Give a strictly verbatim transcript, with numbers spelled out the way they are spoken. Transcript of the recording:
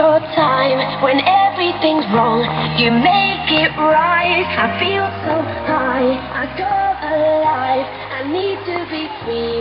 your time. When everything's wrong, you make it right. I feel so high, I come alive. I need to be free.